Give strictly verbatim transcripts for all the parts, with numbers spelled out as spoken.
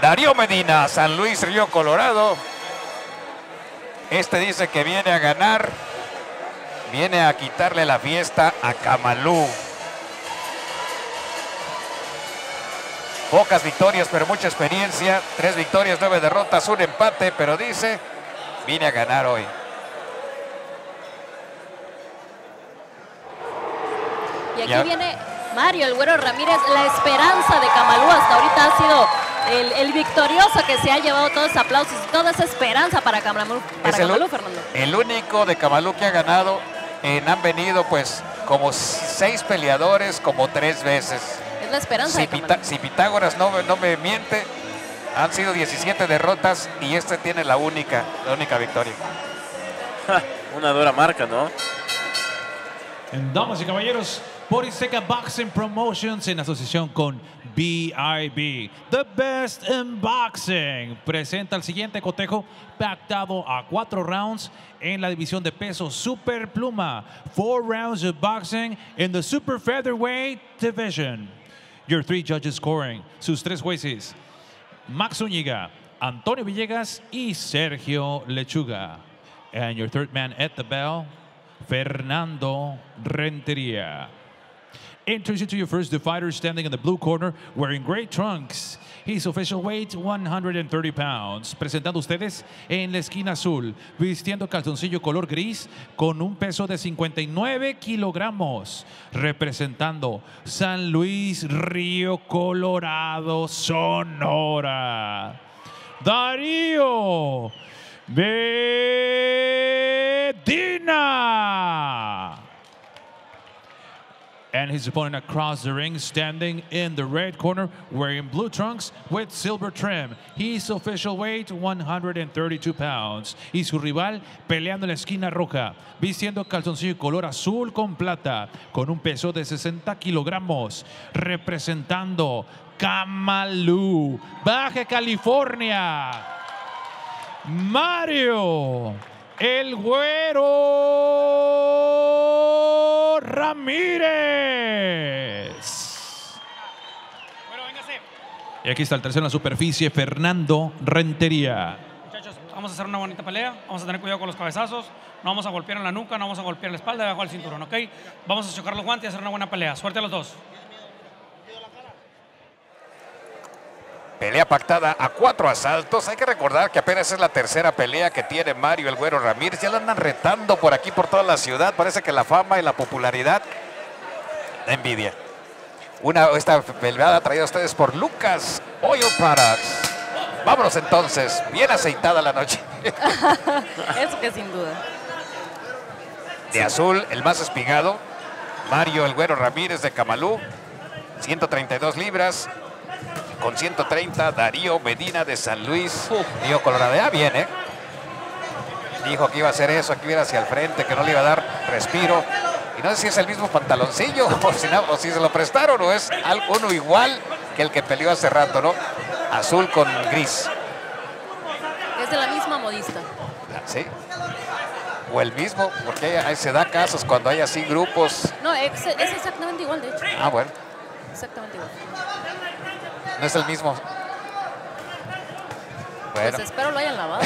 Darío Medina, San Luis Río Colorado. Este dice que viene a ganar, viene a quitarle la fiesta a Camalú. Pocas victorias, pero mucha experiencia. Tres victorias, nueve derrotas, un empate, pero dice, vine a ganar hoy. Y aquí Ya. viene Mario El Güero Ramírez, la esperanza de Camalú. Hasta ahorita ha sido el, el victorioso que se ha llevado todos los aplausos y toda esa esperanza para Camalú, para Es el, Camalú, Fernando. el único de Camalú que ha ganado. En, han venido pues como seis peleadores, como tres veces. Es la esperanza Si, de Camalú. Pita, si Pitágoras no, no me miente, han sido diecisiete derrotas y este tiene la única, la única victoria. Una dura marca, ¿no? Damas y caballeros, Poriseca Boxing Promotions en asociación con B I B, The Best in Boxing, presenta el siguiente cotejo pactado a cuatro rounds en la división de peso Super Pluma. Four rounds of boxing in the Super Featherweight division. Your three judges scoring, sus tres jueces, Max Zúñiga, Antonio Villegas y Sergio Lechuga. And your third man at the bell, Fernando Renteria. Introducing to you first the fighter standing in the blue corner, wearing gray trunks. His official weight, one hundred thirty pounds. Presentando ustedes en la esquina azul, vistiendo calzoncillo color gris con un peso de cincuenta y nueve kilogramos. Representando San Luis Río Colorado, Sonora, Darío Medina. And his opponent across the ring, standing in the red corner, wearing blue trunks with silver trim. His official weight, one hundred thirty-two pounds. Y su rival peleando en la esquina roja, vistiendo calzoncillo color azul con plata, con un peso de sesenta kilogramos, representando Camalú, Baja California, Mario El Güero Ramírez. Bueno, véngase. Y aquí está el tercero en la superficie, Fernando Rentería. Muchachos, vamos a hacer una bonita pelea. Vamos a tener cuidado con los cabezazos. No vamos a golpear en la nuca, no vamos a golpear en la espalda, debajo del cinturón, ¿ok? Vamos a chocar los guantes y hacer una buena pelea. Suerte a los dos. Pelea pactada a cuatro asaltos. Hay que recordar que apenas es la tercera pelea que tiene Mario El Güero Ramírez. Ya lo andan retando por aquí, por toda la ciudad. Parece que la fama y la popularidad da envidia. Una, esta pelea traída a ustedes por Lucas Oil Products. Vámonos entonces. Bien aceitada la noche. Eso que sin duda. De azul, el más espigado, Mario El Güero Ramírez de Camalú. ciento treinta y dos libras. Con ciento treinta, Darío Medina de San Luis Río Colorado. Ya bien, ¿eh? Dijo que iba a hacer eso, que iba hacia el frente, que no le iba a dar respiro. Y no sé si es el mismo pantaloncillo o si, no, o si se lo prestaron o es uno igual que el que peleó hace rato, ¿no? Azul con gris. Es de la misma modista. ¿Sí? O el mismo, porque ahí se da casos cuando hay así grupos. No, es, es exactamente igual, de hecho. Ah, bueno. Exactamente igual. No es el mismo. Bueno. Pues espero lo hayan lavado.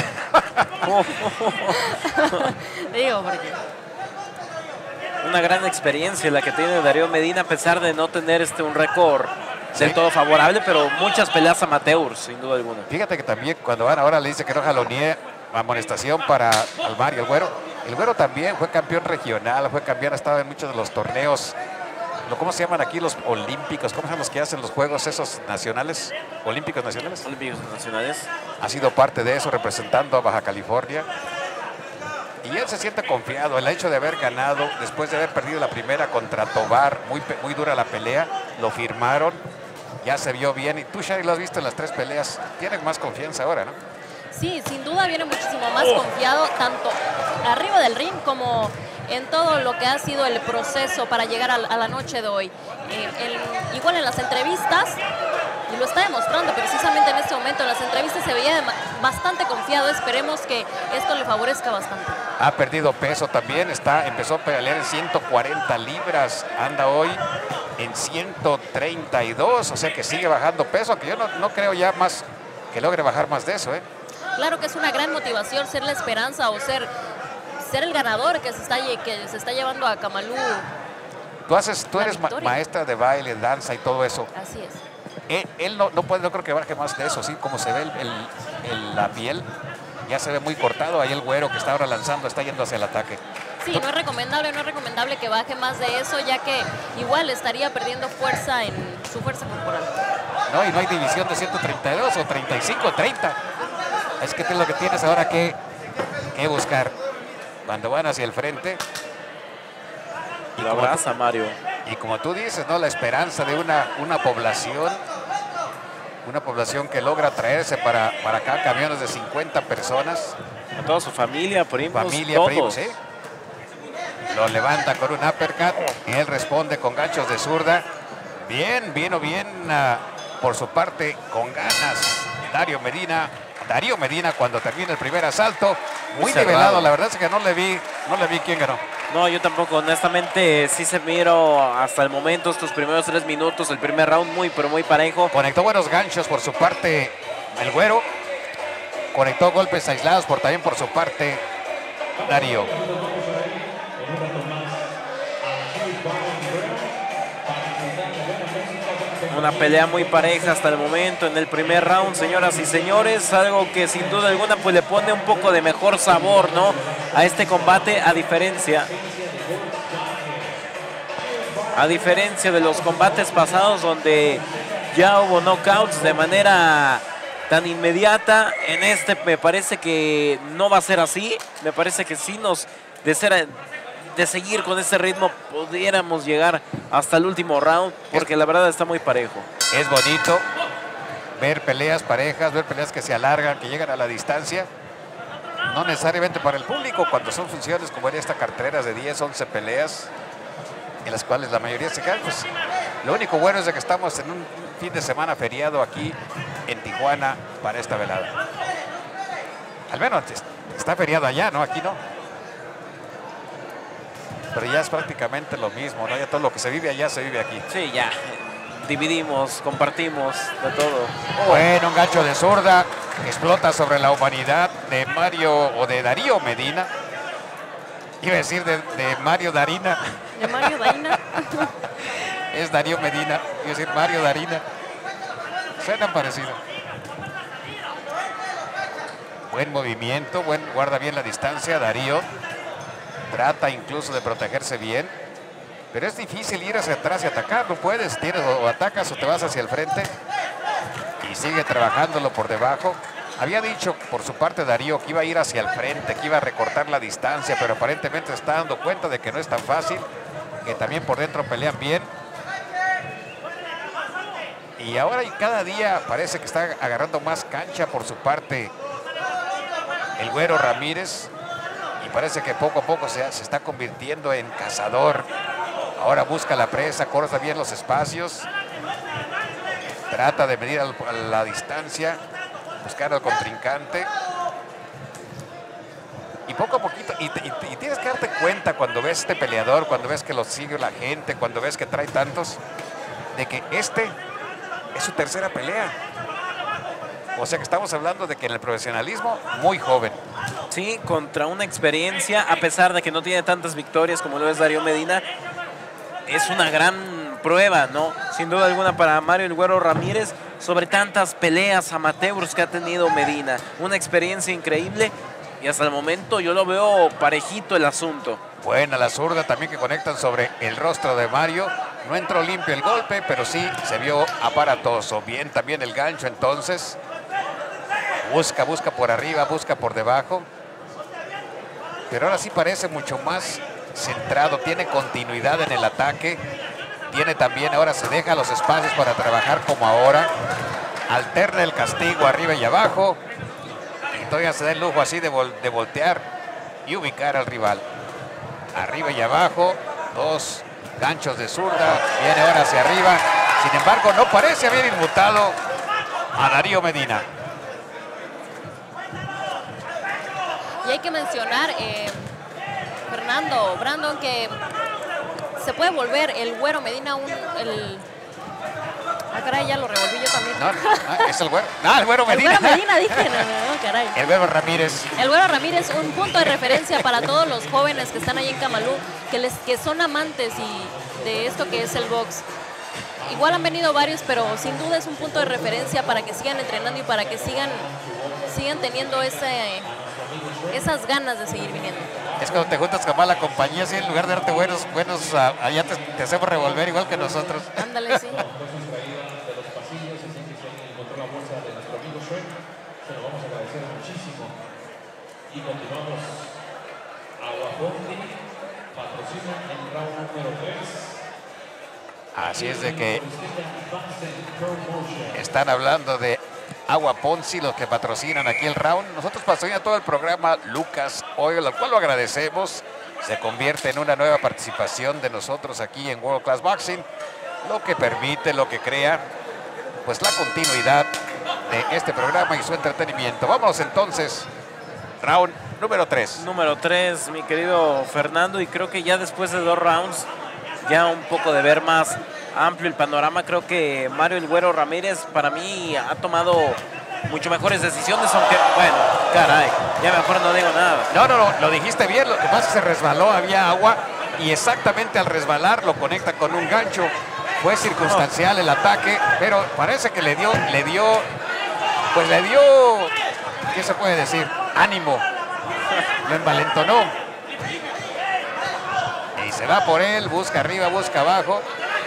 Digo, porque... Una gran experiencia la que tiene Darío Medina, a pesar de no tener este un récord Sí. del todo favorable, pero muchas peleas amateurs, sin duda alguna. Fíjate que también cuando van ahora le dice que no jalonee, amonestación para el Mario El Güero. El Güero también fue campeón regional, fue campeón, ha estado en muchos de los torneos. ¿Cómo se llaman aquí los olímpicos? ¿Cómo se llaman los que hacen los juegos esos nacionales? ¿Olímpicos nacionales? Olímpicos nacionales. Ha sido parte de eso, representando a Baja California. Y él se siente confiado. El hecho de haber ganado, después de haber perdido la primera contra Tobar, muy, muy dura la pelea, lo firmaron, ya se vio bien. Y tú, Shari, lo has visto en las tres peleas. Tienes más confianza ahora, ¿no? Sí, sin duda viene muchísimo más confiado, tanto arriba del ring como en todo lo que ha sido el proceso para llegar a, a la noche de hoy. Eh, el, igual en las entrevistas, y lo está demostrando precisamente en este momento, en las entrevistas se veía bastante confiado. Esperemos que esto le favorezca bastante. Ha perdido peso también, está, empezó a pelear en ciento cuarenta libras, anda hoy en ciento treinta y dos, o sea que sigue bajando peso, que yo no, no creo ya más, que logre bajar más de eso, ¿eh? Claro que es una gran motivación ser la esperanza o ser, ser el ganador que se está, lle- que se está llevando a Kamalú. Tú, haces, tú La eres ma- victoria. maestra de baile, danza y todo eso. Así es. Él, él no, no puede, no creo que baje más de eso, ¿sí? Como se ve el- el- el- la piel, ya se ve muy cortado. Ahí el güero que está ahora lanzando está yendo hacia el ataque. Sí, no es recomendable, no es recomendable que baje más de eso, ya que igual estaría perdiendo fuerza en su fuerza corporal. No, y no hay división de ciento treinta y dos o treinta y cinco, treinta. Es que es lo que tienes ahora que, que buscar. Cuando van hacia el frente. Y Lo como, abraza Mario. y como tú dices, ¿no? La esperanza de una, una población, una población que logra traerse para, para acá camiones de cincuenta personas. A toda su familia, primos, Familia, todos. primos, ¿eh? Lo levanta con un uppercut y él responde con ganchos de zurda. Bien, bien o bien ah, por su parte, con ganas. Darío Medina, Darío Medina cuando termina el primer asalto. Muy cerrado. nivelado, la verdad es que no le vi, no le vi quién ganó. No, yo tampoco, honestamente, sí se miro hasta el momento, estos primeros tres minutos, el primer round muy, pero muy parejo. Conectó buenos ganchos por su parte el güero. Conectó golpes aislados por, también por su parte Darío. Una pelea muy pareja hasta el momento en el primer round, señoras y señores. Algo que sin duda alguna pues le pone un poco de mejor sabor, ¿no? A este combate, a diferencia... A diferencia de los combates pasados donde ya hubo knockouts de manera tan inmediata, en este me parece que no va a ser así. Me parece que sí nos, de, ser, de seguir con este ritmo, pudiéramos llegar hasta el último round, porque la verdad está muy parejo. Es bonito ver peleas parejas, ver peleas que se alargan, que llegan a la distancia. No necesariamente para el público, cuando son funciones como en esta cartelera de diez, once peleas, en las cuales la mayoría se quedan, pues lo único bueno es de que estamos en un fin de semana feriado aquí en Tijuana para esta velada. Al menos está feriado allá, ¿no? Aquí no. Pero ya es prácticamente lo mismo, ¿no? Ya todo lo que se vive allá se vive aquí. Sí, ya. Dividimos, compartimos de todo. Bueno, un gancho de zurda explota sobre la humanidad de Mario o de Darío Medina. Iba a decir de, de Mario Darina. De Mario Darina. Es Darío Medina. Iba a decir Mario Darina. Suenan parecido. Buen movimiento, buen, guarda bien la distancia Darío. Trata incluso de protegerse bien. Pero es difícil ir hacia atrás y atacar. No puedes. Tienes o atacas o te vas hacia el frente. Y sigue trabajándolo por debajo. Había dicho por su parte Darío que iba a ir hacia el frente, que iba a recortar la distancia, pero aparentemente se está dando cuenta de que no es tan fácil, que también por dentro pelean bien. Y ahora y cada día parece que está agarrando más cancha por su parte el güero Ramírez. Y parece que poco a poco se, se está convirtiendo en cazador. Ahora busca la presa, corta bien los espacios. Trata de medir al- a la distancia. Buscar al contrincante. Y poco a poquito, y, y- y tienes que darte cuenta cuando ves este peleador, cuando ves que lo sigue la gente, cuando ves que trae tantos, de que este es su tercera pelea. O sea que estamos hablando de que en el profesionalismo, muy joven. Sí, contra una experiencia, a pesar de que no tiene tantas victorias como lo es Darío Medina, es una gran prueba, ¿no? Sin duda alguna para Mario el Güero Ramírez, sobre tantas peleas amateurs que ha tenido Medina. Una experiencia increíble y hasta el momento yo lo veo parejito el asunto. Buena la zurda también que conectan sobre el rostro de Mario. No entró limpio el golpe, pero sí se vio aparatoso. Bien también el gancho entonces. Busca, busca por arriba, busca por debajo. Pero ahora sí parece mucho más centrado. Tiene continuidad en el ataque. Tiene también, ahora se deja los espacios para trabajar como ahora. Alterna el castigo arriba y abajo. Y todavía se da el lujo así de, vol de voltear y ubicar al rival. Arriba y abajo. Dos ganchos de zurda. Viene ahora hacia arriba. Sin embargo, no parece haber inmutado a Darío Medina. Y hay que mencionar, eh, Fernando, Brandon, que se puede volver el Güero Medina un, el, Ah, caray, ya lo revolví yo también. No, no, es el güero. No, el güero El Medina. Güero Medina, dije, no, no, caray. El güero Ramírez. El Güero Ramírez, un punto de referencia para todos los jóvenes que están ahí en Camalú, que, les, que son amantes y de esto que es el box. Igual han venido varios, pero sin duda es un punto de referencia para que sigan entrenando y para que sigan, sigan teniendo ese, esas ganas de seguir viniendo. Es cuando te juntas con mala compañía, sí, en lugar de darte buenos, buenos uh, allá te, te hacemos revolver igual que nosotros. Ándale, sí. Y continuamos. Aguaponte patrocina el round número tres. Así es de que están hablando de Agua Ponzi, los que patrocinan aquí el round. Nosotros patrocina todo el programa Lucas Oil, lo cual lo agradecemos. Se convierte en una nueva participación de nosotros aquí en World Class Boxing, lo que permite, lo que crea, pues la continuidad de este programa y su entretenimiento. Vamos entonces, round número tres. Número tres, mi querido Fernando, y creo que ya después de dos rounds, ya un poco de ver más amplio el panorama, creo que Mario el Güero Ramírez para mí ha tomado mucho mejores decisiones, aunque, bueno, caray, ya mejor no digo nada. No, no, no, lo dijiste bien, lo que pasa es que se resbaló, había agua y exactamente al resbalar lo conecta con un gancho. Fue circunstancial el ataque, pero parece que le dio, le dio, pues le dio, ¿qué se puede decir? Ánimo, lo envalentonó. Y se va por él, busca arriba, busca abajo.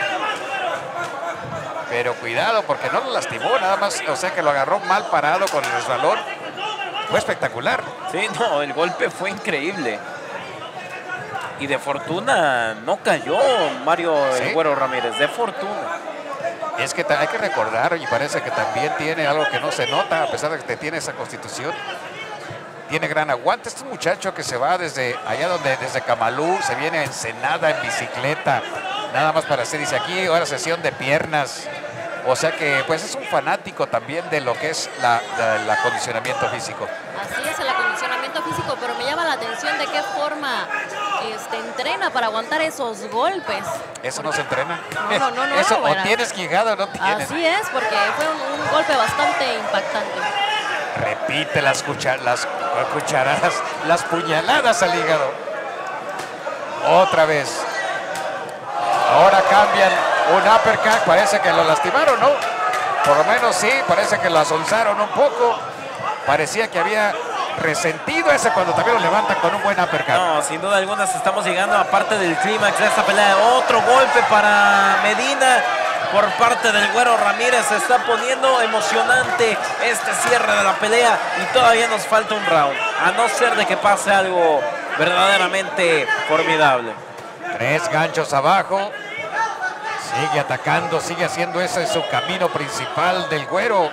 Pero cuidado porque no lo lastimó, nada más, o sea que lo agarró mal parado con el resbalón. Fue espectacular. Sí, no, el golpe fue increíble. Y de fortuna no cayó Mario ¿Sí? el Güero Ramírez, de fortuna. Es que hay que recordar, y parece que también tiene algo que no se nota, a pesar de que tiene esa constitución. Tiene gran aguante. Este muchacho que se va desde allá donde, desde Camalú, se viene a Ensenada en bicicleta, nada más para hacer, dice aquí, ahora sesión de piernas. O sea que pues es un fanático también de lo que es la, la, el acondicionamiento físico. Así es el acondicionamiento físico, pero me llama la atención de qué forma este, entrena para aguantar esos golpes. ¿Eso no se entrena? No, no, no, no. Eso bueno. o tienes quijada o no tienes. Así es, porque fue un, un golpe bastante impactante. Repite las, cuchar las cucharadas, las puñaladas al hígado. Otra vez. Ahora cambian un uppercut. Parece que lo lastimaron, ¿no? Por lo menos sí, parece que lo azonzaron un poco. Parecía que había resentido ese cuando también lo levantan con un buen uppercut. No, sin duda alguna estamos llegando a parte del clímax de esta pelea. Otro golpe para Medina por parte del Güero Ramírez. Se está poniendo emocionante este cierre de la pelea y todavía nos falta un round, a no ser de que pase algo verdaderamente formidable. Tres ganchos abajo. Sigue atacando, sigue haciendo ese su camino principal del Güero.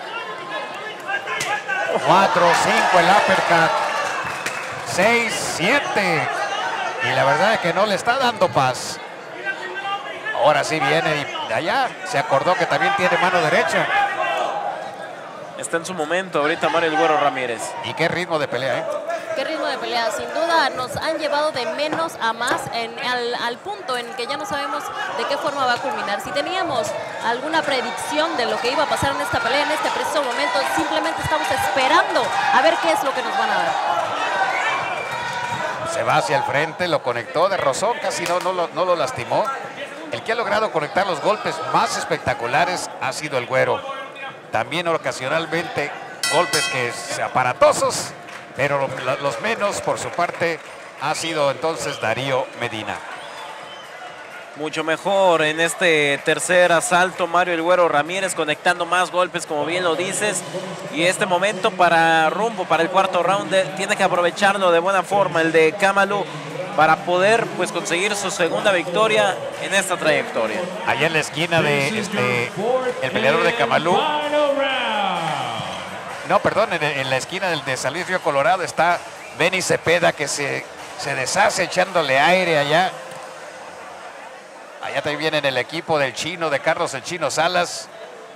Cuatro, cinco el uppercut. Seis, siete. Y la verdad es que no le está dando paz. Ahora sí viene de allá. Se acordó que también tiene mano derecha. Está en su momento ahorita Mario el Güero Ramírez. Y qué ritmo de pelea, ¿eh? Qué ritmo de pelea. Sin duda nos han llevado de menos a más en, al, al punto en que ya no sabemos de qué forma va a culminar. Si teníamos alguna predicción de lo que iba a pasar en esta pelea, en este preciso momento, simplemente estamos esperando a ver qué es lo que nos van a dar. Se va hacia el frente, lo conectó de rozón, casi no, no, lo, no lo lastimó. El que ha logrado conectar los golpes más espectaculares ha sido el Güero. También ocasionalmente golpes que aparatosos, pero los menos por su parte ha sido entonces Darío Medina. Mucho mejor en este tercer asalto Mario el Güero Ramírez, conectando más golpes, como bien lo dices. Y este momento para rumbo, para el cuarto round, de, tiene que aprovecharlo de buena forma el de Camalú para poder pues conseguir su segunda victoria en esta trayectoria. Allá en la esquina de este, el peleador de Camalú. No, perdón, en, en la esquina del de San Luis Río Colorado está Benny Cepeda, que se, se deshace echándole aire allá. Allá también viene el equipo del chino, de Carlos el Chino Salas.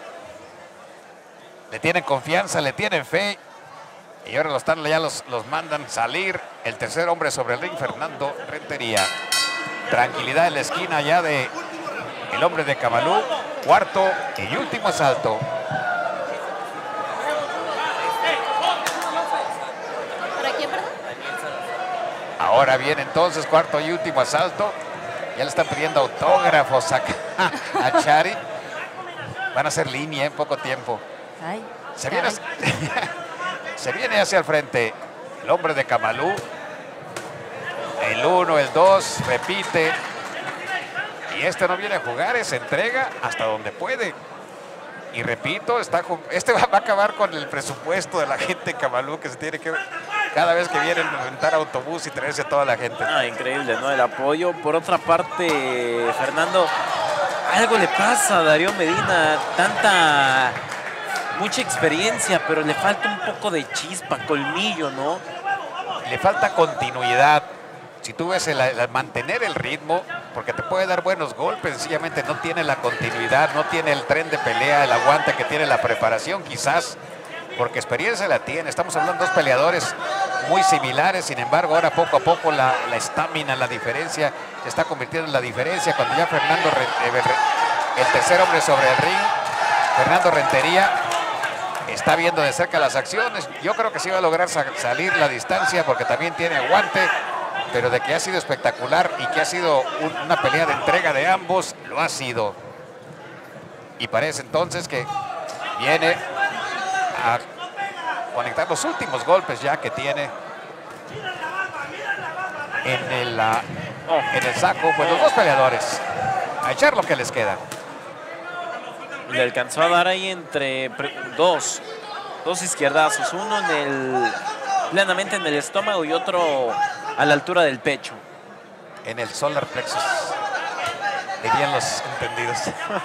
Le tienen confianza, le tienen fe. Y ahora los, están, ya los, los mandan salir. El tercer hombre sobre el ring, Fernando Rentería. Tranquilidad en la esquina ya de el hombre de Camalú. Cuarto y último asalto. ¿Para quién, perdón? Ahora viene entonces cuarto y último asalto. Ya le están pidiendo autógrafos a, a Chari. Van a hacer línea en poco tiempo. Ay, Se viene, se viene hacia el frente el hombre de Kamalú. El uno, el dos, repite. Y este no viene a jugar, es entrega hasta donde puede. Y repito, está, este va a acabar con el presupuesto de la gente de Kamalú, que se tiene que cada vez que vienen a rentar autobús y traerse a toda la gente. Ah, increíble, ¿no? El apoyo. Por otra parte, Fernando, algo le pasa a Darío Medina. Tanta, mucha experiencia, pero le falta un poco de chispa, colmillo, ¿no? Le falta continuidad. Si tú ves el, el mantener el ritmo, porque te puede dar buenos golpes, sencillamente no tiene la continuidad, no tiene el tren de pelea, el aguante que tiene la preparación quizás, porque experiencia la tiene. Estamos hablando de dos peleadores muy similares, sin embargo ahora poco a poco la estamina, la, la diferencia, se está convirtiendo en la diferencia cuando ya Fernando, el tercer hombre sobre el ring, Fernando Rentería, está viendo de cerca las acciones. Yo creo que sí va a lograr sa salir la distancia porque también tiene aguante, pero de que ha sido espectacular y que ha sido un, una pelea de entrega de ambos, lo ha sido. Y parece entonces que viene a conectar los últimos golpes ya que tiene en el, uh, en el saco. Pues los dos peleadores a echar lo que les queda. Le alcanzó a dar ahí entre dos, dos izquierdazos, uno en el, plenamente en el estómago y otro a la altura del pecho. En el solar plexus, dirían los entendidos.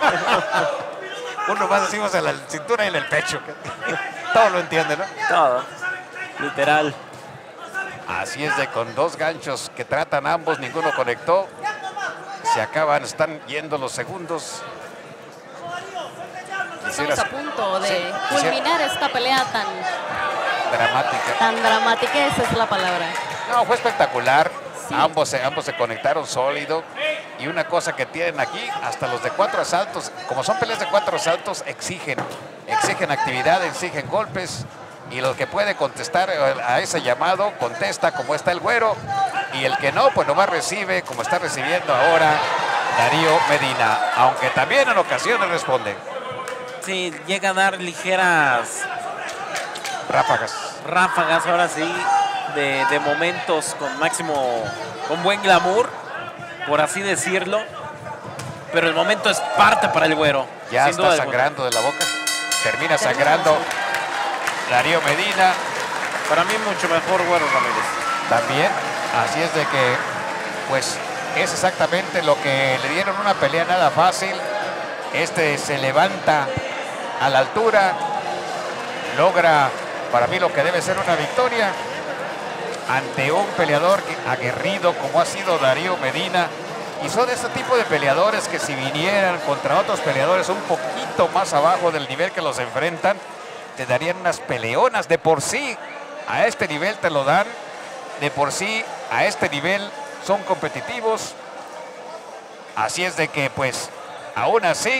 Uno más decimos en la cintura y en el pecho. Todo lo entiende, ¿no? Todo, literal. Así es, de con dos ganchos que tratan ambos, ninguno conectó. Se acaban, están yendo los segundos. Estamos a punto de sí, culminar esta pelea tan dramática. Tan dramática, esa es la palabra. No, fue espectacular. Sí. Ambos, se, ambos se conectaron sólido. Y una cosa que tienen aquí, hasta los de cuatro asaltos, como son peleas de cuatro asaltos, exigen, exigen actividad, exigen golpes. Y los que puede contestar a ese llamado, contesta como está el güero. Y el que no, pues nomás recibe, como está recibiendo ahora Darío Medina. Aunque también en ocasiones responde. Sí, llega a dar ligeras ráfagas. Ráfagas, ahora sí, de, de momentos con máximo, con buen glamour, por así decirlo. Pero el momento es parte para el güero. Ya está sangrando de la boca. Termina sangrando Darío Medina. Para mí mucho mejor Güero Ramírez. También, así es de que, pues, es exactamente lo que le dieron una pelea nada fácil. Este se levanta a la altura, logra para mí lo que debe ser una victoria ante un peleador aguerrido como ha sido Darío Medina. Y son ese tipo de peleadores que si vinieran contra otros peleadores un poquito más abajo del nivel que los enfrentan, te darían unas peleonas. De por sí, a este nivel te lo dan. De por sí, a este nivel son competitivos. Así es de que, pues, aún así,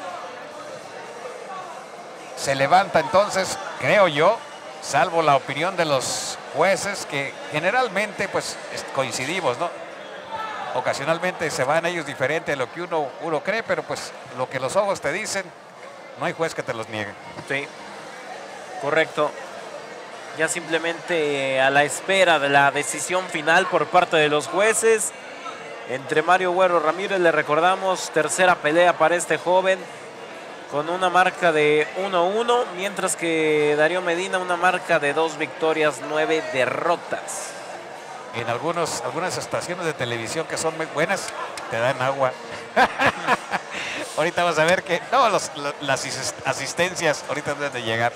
se levanta entonces, creo yo, salvo la opinión de los jueces, que generalmente, pues, coincidimos, ¿no? Ocasionalmente se van ellos diferente a lo que uno, uno cree, pero pues lo que los ojos te dicen, no hay juez que te los niegue. Sí, correcto. Ya simplemente a la espera de la decisión final por parte de los jueces. Entre Mario Güero Ramírez, le recordamos, tercera pelea para este joven, con una marca de uno uno, mientras que Darío Medina una marca de dos victorias, nueve derrotas. En algunos, algunas estaciones de televisión que son muy buenas, te dan agua. Ahorita vas a ver que, no, los, las asistencias ahorita deben de llegar.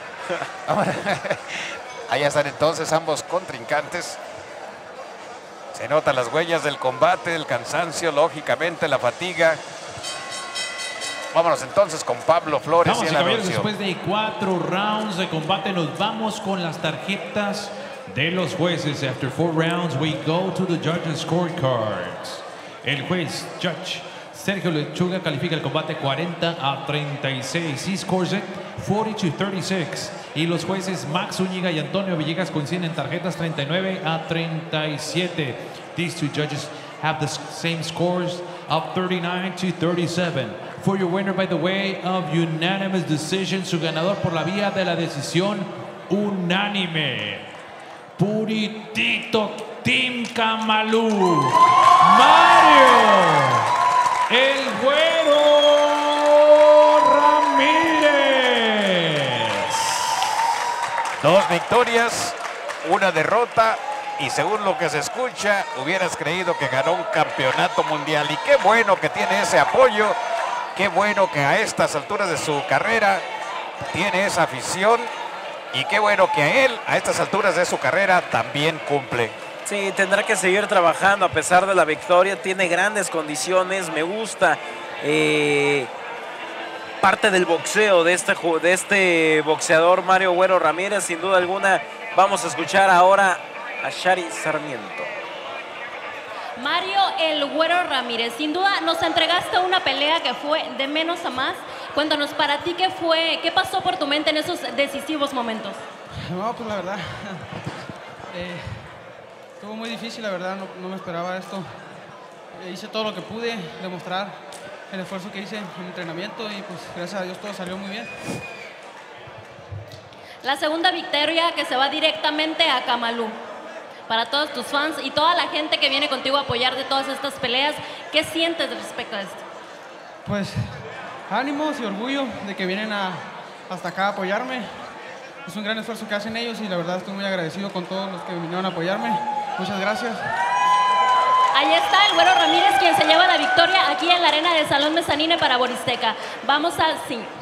Ahí están entonces ambos contrincantes. Se notan las huellas del combate, el cansancio, lógicamente la fatiga. Vámonos entonces con Pablo Flores. Vamos, y el caballeros, anuncio. después de cuatro rounds de combate nos vamos con las tarjetas de los jueces. After four rounds we go to the judges' scorecards. El juez Judge Sergio Lechuga califica el combate cuarenta a treinta y seis. He scores it cuarenta a treinta y seis. Y los jueces Max Zúñiga y Antonio Villegas coinciden en tarjetas treinta y nueve a treinta y siete. These two judges have the same scores of thirty-nine to thirty-seven. For your winner by the way of unanimous decision, su ganador por la vía de la decisión unánime, puritito Team Camalú, Mario El Güero Ramírez. Dos victorias, una derrota, y según lo que se escucha, hubieras creído que ganó un campeonato mundial. Y qué bueno que tiene ese apoyo, qué bueno que a estas alturas de su carrera tiene esa afición, y qué bueno que a él, a estas alturas de su carrera, también cumple. Sí, tendrá que seguir trabajando a pesar de la victoria. Tiene grandes condiciones, me gusta eh, parte del boxeo de este, de este boxeador Mario Güero Ramírez, sin duda alguna. Vamos a escuchar ahora a Shari Sarmiento. Mario El Güero Ramírez, sin duda nos entregaste una pelea que fue de menos a más. Cuéntanos, para ti, ¿qué fue, qué pasó por tu mente en esos decisivos momentos? No, pues la verdad, eh, estuvo muy difícil, la verdad, no, no me esperaba esto. Eh, hice todo lo que pude, demostrar el esfuerzo que hice en el entrenamiento, y pues gracias a Dios todo salió muy bien. La segunda victoria que se va directamente a Camalú. Para todos tus fans y toda la gente que viene contigo a apoyar de todas estas peleas, ¿qué sientes respecto a esto? Pues ánimos y orgullo de que vienen a, hasta acá a apoyarme. Es un gran esfuerzo que hacen ellos, y la verdad estoy muy agradecido con todos los que vinieron a apoyarme. Muchas gracias. Ahí está el Güero Ramírez, quien se lleva la victoria aquí en la arena de Salón Mezzanine para Boristeca. Vamos al cinco.